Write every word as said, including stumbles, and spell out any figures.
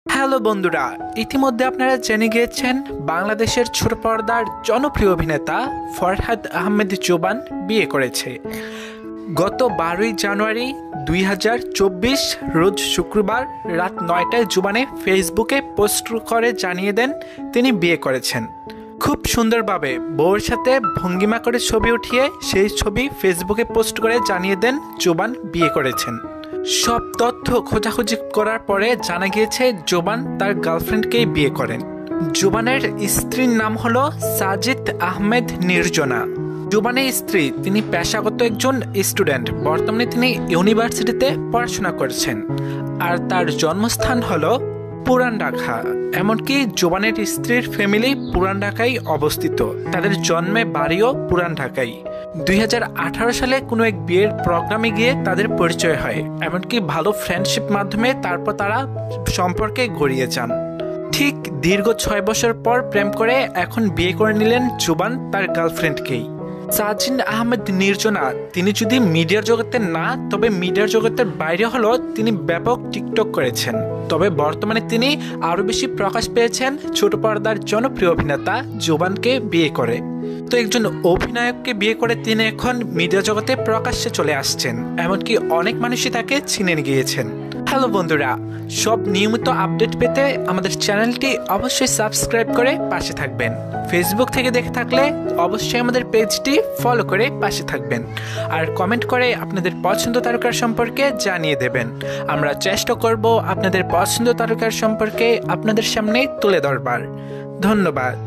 Hello বন্ধুরা, ইতিমধ্যে আপনারা জেনে গিয়েছেন বাংলাদেশের ছোট পর্দার জনপ্রিয় অভিনেতা ফরহাদ আহমেদ জোবান বিয়ে করেছে। গত বারোই জানুয়ারি দুই হাজার চব্বিশ রোজ শুক্রবার রাত নয়টায় জোবানে ফেসবুকে পোস্ট করে জানিয়ে দেন তিনি বিয়ে করেছেন। খুব সুন্দরভাবে বউয়ের সাথে ভঙ্গিমা করে ছবি উঠিয়ে সেই ছবি ফেসবুকে পোস্ট করে জানিয়ে দেন জোবান বিয়ে করেছেন। সব তথ্য খোঁজাখুঁজি করার পরে জানা গিয়েছে জোবান তার গার্লফ্রেন্ডকেই বিয়ে করেন। জোবানের স্ত্রীর নাম হলো সাজিদ আহমেদ নির্জনা। জোবানের স্ত্রী তিনি পেশাগত একজন স্টুডেন্ট, বর্তমানে তিনি ইউনিভার্সিটিতে পড়াশোনা করছেন। আর তার জন্মস্থান হলো পুরান ঢাকা। এমনকি জোবানের স্ত্রীর ফ্যামিলি পুরান ঢাকায় অবস্থিত, তাদের জন্মে বাড়িও পুরান ঢাকায়। দুই হাজার আঠারো সালে কোনো এক বিয়ের প্রোগ্রামে গিয়ে তাদের পরিচয় হয়, এমনকি ভালো ফ্রেন্ডশিপ মাধ্যমে তারপর তারা সম্পর্কে গড়িয়ে যান। ঠিক দীর্ঘ ছয় বছর পর প্রেম করে এখন বিয়ে করে নিলেন জোবান তার গার্লফ্রেন্ডকেই। সাজিদ আহমেদ নির্জনা তিনি যদি মিডিয়ার জগতের না, তবে মিডিয়ার জগতের বাইরে হলো তিনি ব্যাপক টিকটক করেছেন। তবে বর্তমানে তিনি আরো বেশি প্রকাশ পেয়েছেন ছোট পর্দার জনপ্রিয় অভিনেতা জোবানকে বিয়ে করে। তো একজন অভিনায়ককে বিয়ে করে তিনি এখন মিডিয়া জগতে প্রকাশ্যে চলে আসছেন, এমনকি অনেক মানুষই তাকে চিনে গিয়েছেন। হ্যালো বন্ধুরা, সব নিয়মিত আপডেট পেতে আমাদের চ্যানেলটি অবশ্যই সাবস্ক্রাইব করে পাশে থাকবেন। ফেসবুক থেকে দেখে থাকলে অবশ্যই আমাদের পেজটি ফলো করে পাশে থাকবেন, আর কমেন্ট করে আপনাদের পছন্দ তারকার সম্পর্কে জানিয়ে দেবেন। আমরা চেষ্টা করব আপনাদের পছন্দ তারকার সম্পর্কে আপনাদের সামনে তুলে ধরবার। ধন্যবাদ।